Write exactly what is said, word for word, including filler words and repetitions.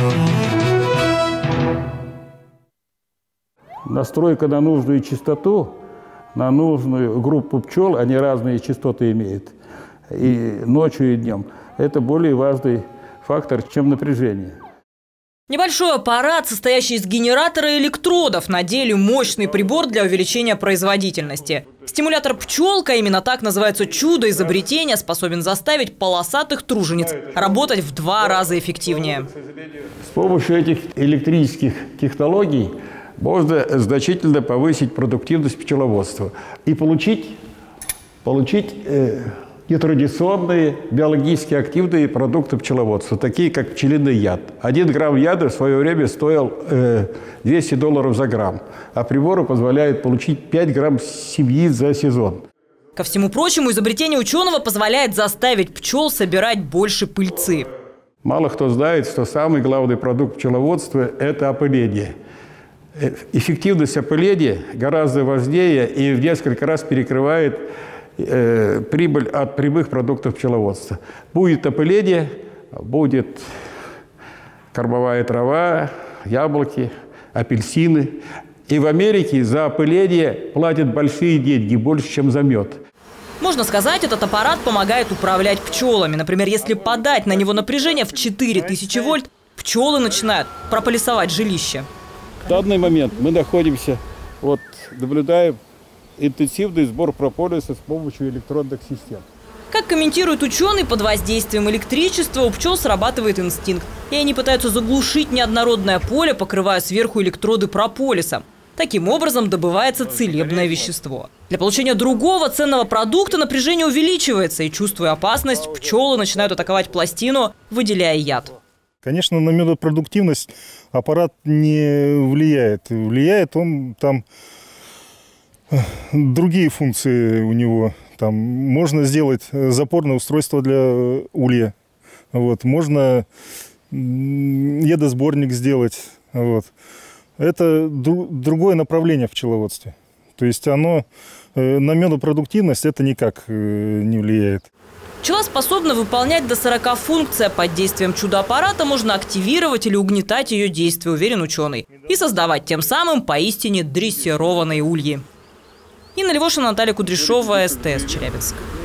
Настройка на нужную частоту, на нужную группу пчел, они разные частоты имеют, и ночью, и днем. Это более важный фактор, чем напряжение. Небольшой аппарат, состоящий из генератора и электродов, на деле мощный прибор для увеличения производительности. Стимулятор пчелка, именно так называется чудо изобретения, способен заставить полосатых тружениц работать в два раза эффективнее. С помощью этих электрических технологий можно значительно повысить продуктивность пчеловодства и получить, получить э, нетрадиционные биологически активные продукты пчеловодства, такие как пчелиный яд. Один грамм яда в свое время стоил э, двести долларов за грамм, а приборы позволяют получить пять грамм семьи за сезон. Ко всему прочему, изобретение ученого позволяет заставить пчел собирать больше пыльцы. Мало кто знает, что самый главный продукт пчеловодства – это опыление. Эффективность опыления гораздо важнее и в несколько раз перекрывает э, прибыль от прямых продуктов пчеловодства. Будет опыление, будет кормовая трава, яблоки, апельсины. И в Америке за опыление платят большие деньги, больше, чем за мед. Можно сказать, этот аппарат помогает управлять пчелами. Например, если подать на него напряжение в четыре тысячи вольт, пчелы начинают прополисовать жилище. В данный момент мы находимся, вот, наблюдаем интенсивный сбор прополиса с помощью электронных систем. Как комментирует ученый, под воздействием электричества у пчел срабатывает инстинкт. И они пытаются заглушить неоднородное поле, покрывая сверху электроды прополисом. Таким образом добывается целебное вещество. Для получения другого ценного продукта напряжение увеличивается, и, чувствуя опасность, пчелы начинают атаковать пластину, выделяя яд. Конечно, на медопродуктивность аппарат не влияет. Влияет он там другие функции у него. Там можно сделать запорное устройство для улья. Вот. Можно ядосборник сделать. Вот. Это дру другое направление в пчеловодстве. То есть оно на медопродуктивность это никак не влияет. Пчела способна выполнять до сорока функций. Под действием чудо-аппарата можно активировать или угнетать ее действие, уверен ученый. И создавать тем самым поистине дрессированные ульи. Инна Левошина, Наталья Кудряшова, СТС, Челябинск.